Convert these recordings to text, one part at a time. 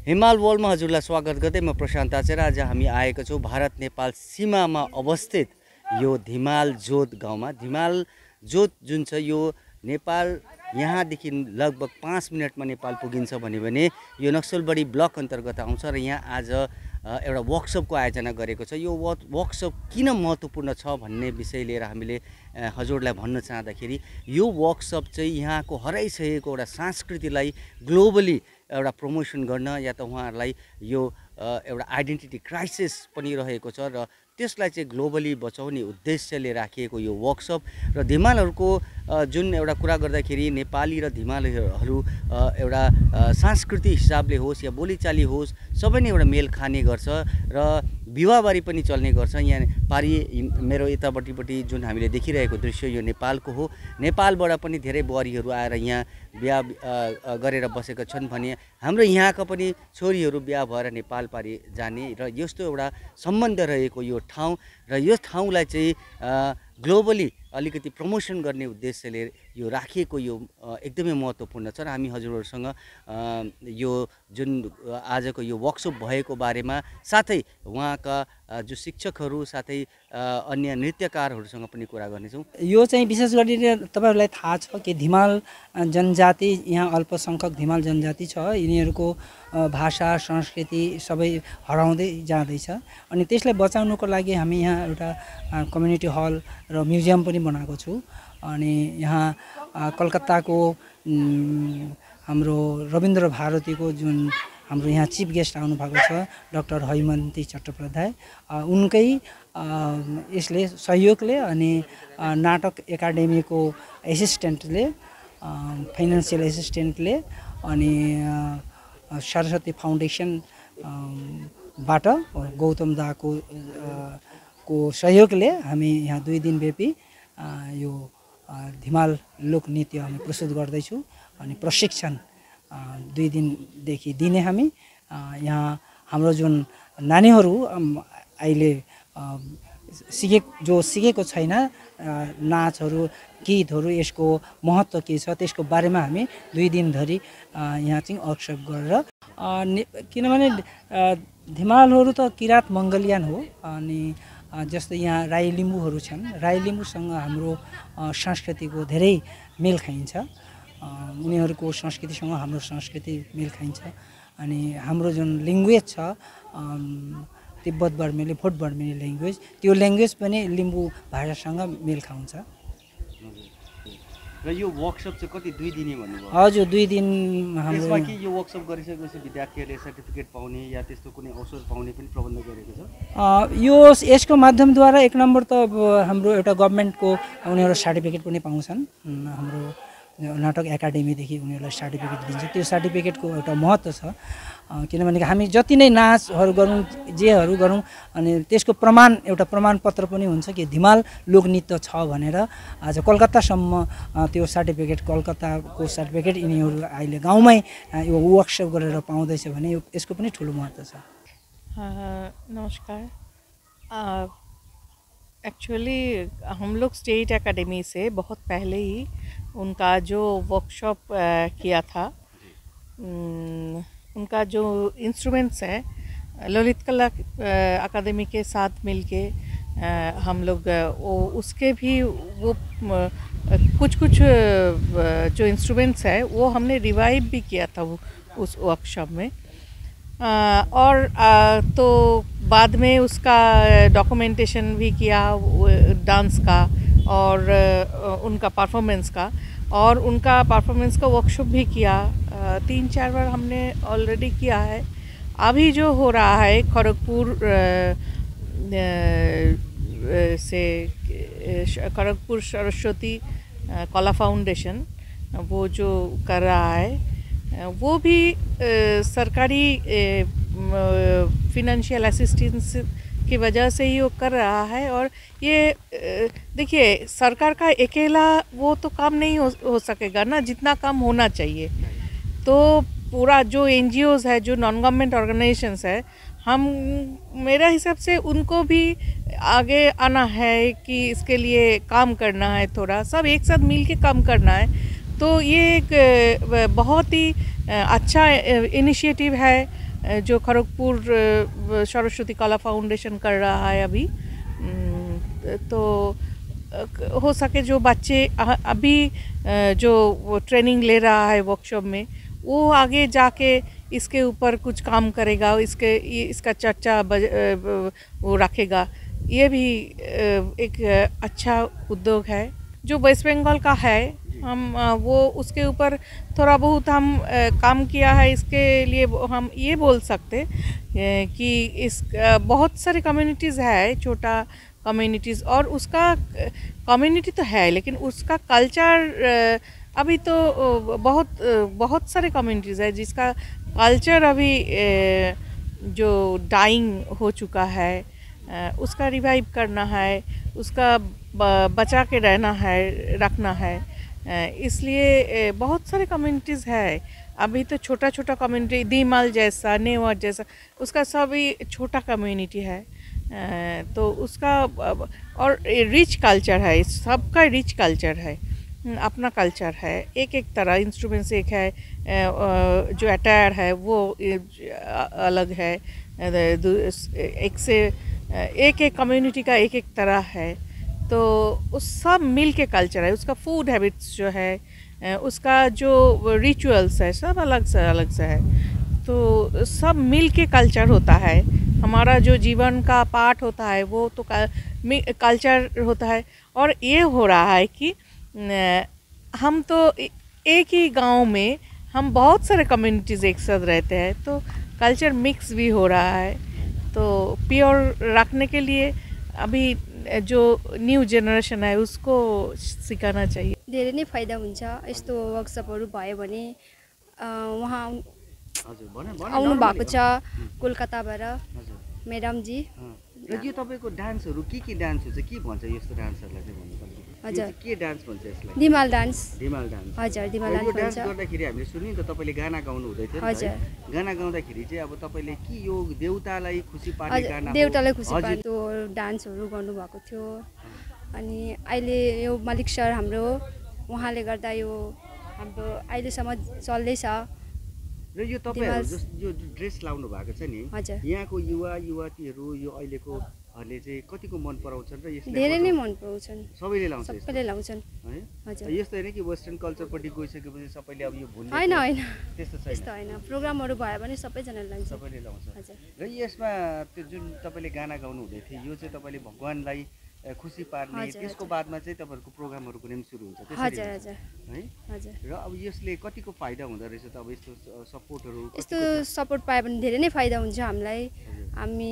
हिमाल वर्ल्डमा हजुरलाई स्वागत गर्दै म प्रशान्त आचार्य। आज हामी आएका छौँ भारत नेपाल सीमामा अवस्थित यो धिमाल जोत गाउँमा। धिमाल जोत जुन छ यो नेपाल यहाँदेखि लगभग 5 मिनटमा नेपाल पुगिन्छ भने यो नक्सलबाडी ब्लक अन्तर्गत आउँछ र यहाँ आज एउटा वर्कसपको आयोजना गरेको छ। यो वर्कसप किन महत्त्वपूर्ण छ भन्ने विषय लिएर हामीले हजुरलाई भन्न चाहँदाखेरि यो वर्कसप चाहिँ यहाँको हराइसकेको एउटा संस्कृतिलाई ग्लोबली एउटा प्रमोसन गर्न या त उहाँहरूलाई यो एउटा आइडेन्टिटी क्राइसिस पनि रहेको छ र त्यसलाई चाहिँ ग्लोबली बचाउने उद्देश्यले राखिएको यो वर्कसप र धिमालहरूको जुन एउटा कुरा गर्दाखेरि नेपाली र धिमालीहरू एउटा सांस्कृतिक हिसाबले होस् या बोलीचाली होस् सबै नै एउटा मेल खाने गर्छ र विवाहबारी पनि चल्ने गर्छ। यहाँ पारी मेरो यतापट्टि जुन हामीले देखिरहेको दृश्य यो नेपालको हो। नेपालबाट पनि धेरै बुहारीहरू आएर यहाँ बिहा गरेर बसेका छन् भने हाम्रो यहाँका पनि छोरीहरू बिहा भएर नेपाल पारी जाने र यस्तो एउटा सम्बन्ध रहेको यो ठाउँ र यो ठाउँलाई चाहिँ ग्लोबली अलिकति प्रमोसन गर्ने उद्देश्यले यो राखिएको यो एकदमै महत्त्वपूर्ण छ र हामी हजुरहरूसँग यो जुन आजको यो वर्कसप भएको बारेमा साथै उहाँका जो शिक्षकहरू साथै अन्य नृत्यकारहरूसँग पनि कुरा गर्नेछौँ। यो चाहिँ विशेष गरी तपाईहरुलाई थाहा छ कि धिमाल जनजाति यहाँ अल्पसंख्यक धिमाल जनजाति छ। यिनीहरूको भाषा संस्कृति सबै हराउँदै जाँदैछ अनि त्यसलाई बचाउनको लागि हामी यहाँ एउटा कम्युनिटी हल र म्युजियम पनि बनाएको छु। अनि यहाँ कलकत्ताको हाम्रो रविन्द्र भारतीको जुन हाम्रो यहाँ चिफ गेस्ट आउनु भएको छ डाक्टर हैमन्ती चट्टोपाध्याय, उनकै यसले सहयोगले अनि नाटक एकाडेमीको एसिस्टेन्टले फाइनेन्सियल एसिस्टेन्टले अनि सरस्वती फाउन्डेसन बाट गौतम दाको सहयोगले हामी यहाँ 2 दिन व्यापी यो धिमाल लोकनृत्य हामी प्रस्तुत गर्दैछौँ अनि प्रशिक्षण 2 दिनदेखि दिने हामी यहाँ हाम्रो जुन नानीहरू अहिले सिकेको छैन नाचहरू गीतहरू यसको महत्त्व के छ त्यसको बारेमा हामी 2 दिन धरि यहाँ चाहिँ वर्कसप गरेर किनभने धिमालहरू त किरात मङ्गलियान हो अनि जस्तै यहाँ राई लिम्बूहरू छन्। राई लिम्बूसँग हाम्रो संस्कृतिको धेरै मेल खाइन्छ। उनीहरूको संस्कृतिसँग हाम्रो संस्कृति मेल खाइन्छ अनि हाम्रो जुन ल्याङ्ग्वेज छ तिब्बत बर्मेली भोट बर्मेली ल्याङ्ग्वेज त्यो ल्याङ्ग्वेज पनि लिम्बू भाषासँग मेल खान्छ। र यो वर्कसप चाहिँ कति 2 दिने भन्नुभयो? हजुर 2 दिन हाम्रो त्यसमा कि यो वर्कसप गरिसकेपछि विद्यार्थीहरूले सर्टिफिकेट पाउने या त्यस्तो कुनै अवसर पाउने पनि प्रबन्ध गरेको छ? यसको माध्यमद्वारा एक नम्बर त हाम्रो एउटा गभर्नमेन्टको उनीहरू सर्टिफिकेट पनि पाउँछन्। हाम्रो नाटक एकाडेमीदेखि उनीहरूलाई सर्टिफिकेट दिन्छ। त्यो सर्टिफिकेटको एउटा महत्त्व छ किनभने हामी जति नै नाचहरू गरौँ जेहरू गरौँ अनि त्यसको एउटा प्रमाणपत्र पनि हुन्छ कि धिमाल लोकनृत्य छ भनेर। आज कलकत्तासम्म त्यो सर्टिफिकेट कलकत्ताको सर्टिफिकेट यिनीहरू अहिले गाउँमै यो वर्कसप गरेर पाउँदैछ भने यसको पनि ठुलो महत्त्व छ। नमस्कार। एक्चुअली हम लोग स्टेट एकेडमी से बहुत पहले ही उनका जो वर्कशॉप किया था, उनका जो इंस्ट्रूमेंट्स है ललित कला अकादमी के साथ मिलके हम लोग उसके भी वो कुछ जो इंस्ट्रूमेंट्स है वो हमने रिवाइव भी किया था उस वर्कशॉप में। और तो बाद में उसका डॉक्यूमेंटेशन भी किया डांस का और उनका परफॉर्मेंस का, और उनका परफॉर्मेंस का वर्कशॉप भी किया 3-4 बार हमने ऑलरेडी किया है। अभी जो हो रहा है खड़गपुर से खड़गपुर सरस्वती कला फाउंडेशन वो जो कर रहा है वो भी सरकारी फिनेंशियल असिस्टेंस की वजह से ही वो कर रहा है। और ये देखिए सरकार का अकेला वो तो काम नहीं हो सकेगा ना, जितना काम होना चाहिए। तो पूरा जो NGOs है, जो नॉन गवर्नमेंट ऑर्गेनाइजेशंस है, हम मेरा हिसाब से उनको भी आगे आना है कि इसके लिए काम करना है, थोड़ा सब एक साथ मिल के काम करना है। तो ये एक बहुत ही अच्छा इनिशिएटिव है जो खड़गपुर सरस्वती कला फाउंडेशन कर रहा है अभी। तो हो सके जो बच्चे अभी जो वो ट्रेनिंग ले रहा है वर्कशॉप में, वो आगे जाके इसके ऊपर कुछ काम करेगा, इसका चर्चा वो रखेगा। ये भी एक अच्छा उद्योग है जो वेस्ट बंगाल का है। हम वो उसके ऊपर थोड़ा बहुत हम काम किया है। इसके लिए हम ये बोल सकते कि इस बहुत सारे कम्युनिटीज़ है, छोटा कम्युनिटीज़, और उसका कम्युनिटी तो है लेकिन उसका कल्चर अभी तो बहुत सारे कम्युनिटीज़ है जिसका कल्चर अभी जो डाइंग हो चुका है, उसका रिवाइव करना है, उसका बचा के रहना है, रखना है। इसलिए बहुत सारे कम्युनिटीज़ है। अभी तो छोटा छोटा कम्युनिटी, दीमाल जैसा, नेवार जैसा, उसका सभी छोटा कम्युनिटी है। तो उसका और रिच कल्चर है, सबका रिच कल्चर है, अपना कल्चर है। एक एक तरह इंस्ट्रूमेंट्स एक है, जो अटायर है वो अलग है, एक से एक कम्युनिटी का एक तरह है। तो उस सब मिल के कल्चर है। उसका फूड हैबिट्स जो है, उसका जो रिचुअल्स है, सब अलग से है। तो सब मिल के कल्चर होता है। हमारा जो जीवन का पार्ट होता है वो तो कल्चर होता है। और ये हो रहा है कि हम तो एक ही गांव में हम बहुत सारे कम्युनिटीज़ एक साथ रहते हैं, तो कल्चर मिक्स भी हो रहा है। तो प्योर रखने के लिए अभी जो न्यू जेनरेसन है उसको सिकाना चाहिए। धेरै नै फाइदा हुन्छ यस्तो वर्कसपहरू भयो भने। उहाँ आउनु भएको छ कोलकाताबाट म्याडमजी। र यो तपाईँको डान्सहरू के डान्स हुन्छ, के भन्छ यस्तो डान्सहरूलाई चाहिँ भन्नुपर्ने? हजुर, के डान्स भन्छ यसलाई? दिमाल डान्स। दिमाल डान्स। हजुर, दिमाल यो डान्स डान्स भन्छ। गर्दाखेरि हामीले सुन्यौँ नि त, तपाईँले गाना गाउनु हुँदै थियो नि त, हजुर। है? गाना गाउँदाखेरि चाहिँ अब तपाईँले के यो देउतालाई खुसी पार्ने हजुर, गाना हो? देउतालाई खुसी हजुर। पार्ने त्यो डान्सहरू गर्नुभएको थियो। अनि अहिले यो मालिक सर हाम्रो, उहाँले गर्दा यो हाम्रो अहिलेसम्म चल्दैछ। र यो तपाईँहरू यो ड्रेस लाउनु भएको छ नि, हजुर, यहाँको युवा युवतीहरू यो अहिलेकोहरूले चाहिँ कतिको मन पराउँछन् र यसलाई धेरै नै मन पराउँछन्, सबैले लाउँछ यस्तो, सबैले लाउँछन्। है? हजुर, यस्तो होइन कि वेस्टर्न कल्चरपट्टि गइसकेपछि सबैले अब यो भुल्ने होइन होइन त्यस्तो त्यस्तो छैन, होइन। प्रोग्रामहरू भयो भने सबैजनाले लान्छ। सबैले लाउँछ। हजुर, र यसमा त्यो जुन तपाईँले गाना गाउनु हुँदै थियो, यो चाहिँ तपाईँले भगवान्लाई खुसी पार्ने, हजुर, त्यसको हजुर। बादमा चाहिँ तपाईँहरूको प्रोग्रामहरूको पनि सुरु हुन्छ, त्यसरी हजुर, हुन्छ, हजुर, है? हजुर। र अब यसले कतिको फाइदा हुँदो रहेछ त? अब यस्तो सपोर्टहरू यस्तो सपोर्ट पायो भने धेरै नै फाइदा हुन्छ हामीलाई। हामी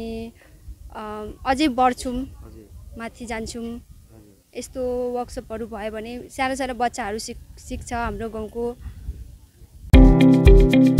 अझै बढ्छौँ, हजुर माथि जान्छौँ। हजुर यस्तो वर्कसपहरू भयो भने सानो सानो बच्चाहरू सिक्छ हाम्रो गाउँको।